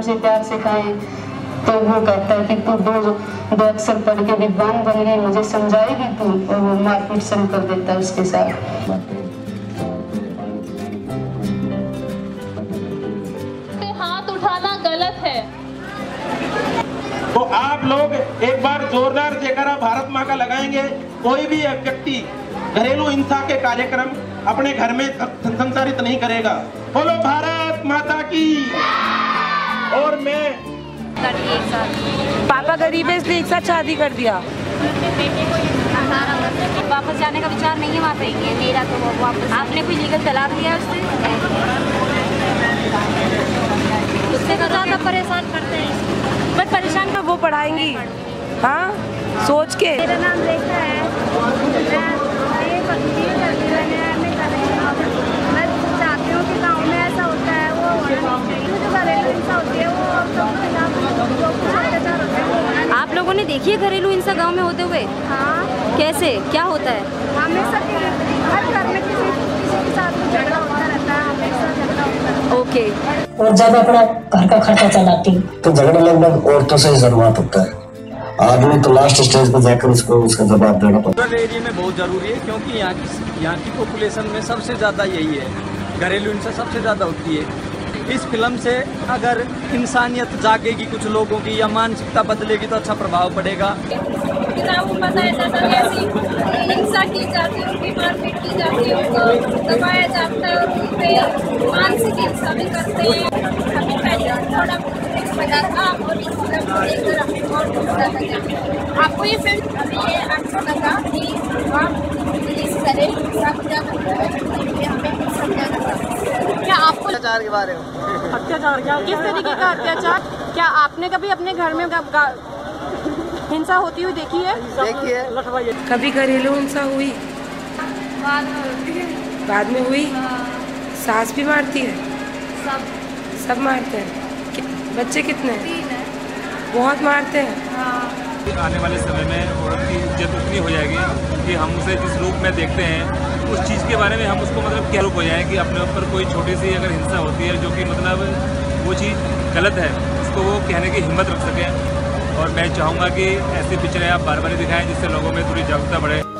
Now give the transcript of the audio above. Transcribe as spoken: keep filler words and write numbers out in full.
मुझे प्यार से कहें तो वो कहता है कि तू दो दो अक्षर पढ़ के विद्वान बन गई, मुझे समझाएगी तू, और वो मारपीट शुरू कर देता है उसके साथ। हाथ उठाना गलत है। तो आप लोग एक बार जोरदार जयकारा भारत माँ का लगाएंगे। कोई भी व्यक्ति घरेलू हिंसा के कार्यक्रम अपने घर में संचारित नहीं करेगा। बोलो भारत माता की। और मैं एक साथ पापा गरीब है इसलिए एक साथ शादी कर दिया। वापस जाने का विचार नहीं है वहाँ पे मेरा, तो वो वापस आपने कोई लीगल तलाक दिया उससे उससे तो ज़्यादा परेशान करते हैं। बट परेशान तो वो पढ़ाएंगी, हाँ सोच के। मेरा नाम रेखा है, मैं चाहती हूँ कि गाँव में ऐसा होता है वो जो घरेलू हिंसा होती है वो आप लोगों ने देखी है घरेलू हिंसा गांव में होते हुए? हाँ। कैसे क्या होता है? हमेशा हर घर में किसी किसी के साथ झगड़ा होता रहता है, हमेशा झगड़ा होता है। ओके। और जब अपना घर का खर्चा चलाती तो झगड़ा लगभग औरतों से ही शुरुआत होता है। आदमी तो लास्ट स्टेज पे जाकर उसको उसका जवाब देना पड़ता है। रूरल एरिया में बहुत जरूरी है क्योंकि यहाँ की यहाँ की पॉपुलेशन में सबसे ज़्यादा यही है, घरेलू हिंसा सबसे ज़्यादा होती है। इस फिल्म से अगर इंसानियत जागेगी कुछ लोगों की या मानसिकता बदलेगी तो अच्छा प्रभाव पड़ेगा। हिंसा की जाती है, उनकी मारपीट की जाती है, उनको दबाया जाता है, उन पे मानसिक हिंसा भी करते हैं। हमें पहले थोड़ा पता था और आपको ये फिल्म अभी ये अच्छा लगा कि इस तरह क्या आपको अत्याचार के बारे में? अत्याचार क्या, किस तरीके का अत्याचार? क्या आपने कभी अपने घर में हिंसा होती हुई देखी है? देखिए कभी घरेलू हिंसा हुई? बाद में होती है। बाद में हुई? सास भी मारती है? सब सब मारते हैं। बच्चे कितने हैं? तीन है। बहुत मारते हैं। हाँ। आने वाले समय में औरत की इज्जत उतनी हो जाएगी कि हम उसे जिस रूप में देखते हैं उस चीज़ के बारे में हम उसको मतलब क्या रूप हो जाए कि अपने ऊपर कोई छोटी सी अगर हिंसा होती है जो कि मतलब वो चीज़ गलत है उसको वो कहने की हिम्मत रख सकें। और मैं चाहूँगा कि ऐसे पिक्चरें आप बार बार दिखाएं जिससे लोगों में थोड़ी जागरूकता बढ़े।